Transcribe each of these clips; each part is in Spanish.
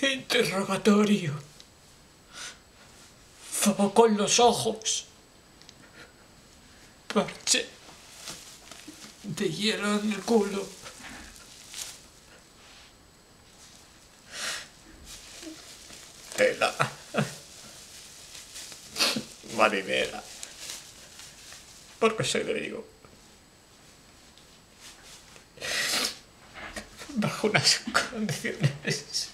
Interrogatorio. Foco en los ojos. Parche de hielo en el culo. Tela marinera. Porque soy griego. Bajo unas condiciones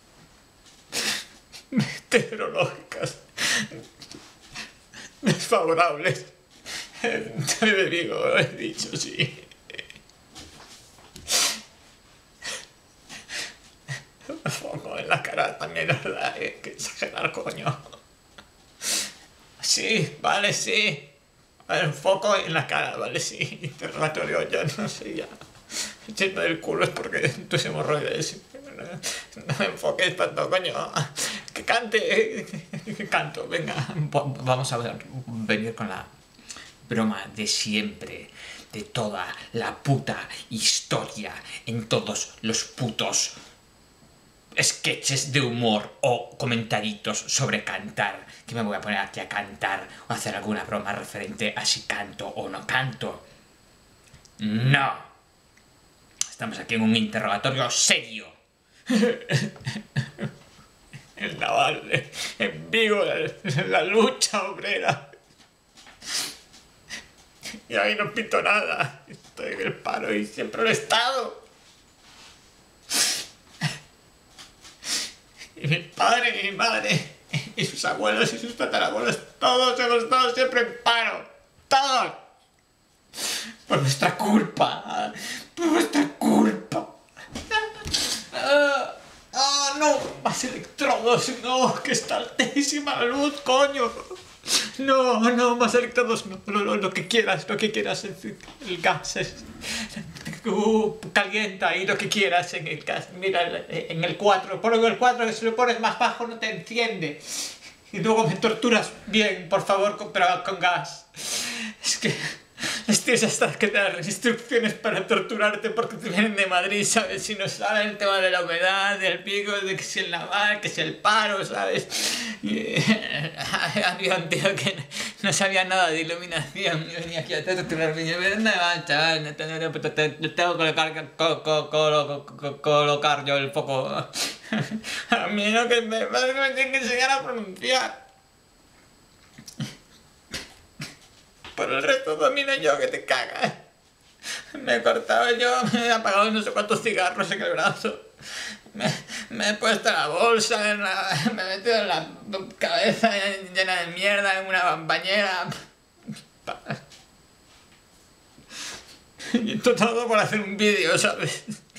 meteorológicas desfavorables. Soy de Vigo, lo he dicho, sí. Me pongo en la cara también, ¿verdad? Que exagerar, coño. Sí, vale, sí. A ver, un foco en la cara, vale, sí. Interrogatorio, yo no sé, ya. Echando del culo es porque tus hemorroides. No me enfoques tanto, coño. Que cante. Que canto, venga. Vamos a venir con la broma de siempre, de toda la puta historia, en todos los putos sketches de humor o comentaritos sobre cantar, que me voy a poner aquí a cantar o hacer alguna broma referente a si canto o no canto. No. Estamos aquí en un interrogatorio serio. El naval, en Vigo, la lucha obrera. Y ahí no pinto nada. Estoy en el paro y siempre lo he estado. Y mi padre y mi madre, y sus abuelos y sus tatarabuelos, todos hemos estado siempre en paro. ¡Todos! Por nuestra culpa. Por nuestra culpa. No, más electrodos, no, que está altísima la luz, coño. No, más electrodos, no, lo que quieras, el gas es... calienta y lo que quieras en el gas, mira, en el 4, ponlo en el 4, que si lo pones más bajo no te enciende. Y luego me torturas bien, por favor, pero con gas. Es que... les tienes hasta que dar instrucciones para torturarte porque te vienen de Madrid, ¿sabes? Si no saben el tema de la humedad, del pico, de que si el naval, que si el paro, ¿sabes? Y, había un tío que no sabía nada de iluminación y venía aquí a torturarme y yo, ¿dónde va, chaval? Tengo que colocar yo el foco. A mí no, que me tienen que enseñar a pronunciar. Por el resto domino yo, que te cagas. Me he cortado yo, me he apagado no sé cuántos cigarros en el brazo. Me he puesto la bolsa, me he metido en la cabeza llena de mierda en una bañera. Y todo por hacer un vídeo, ¿sabes?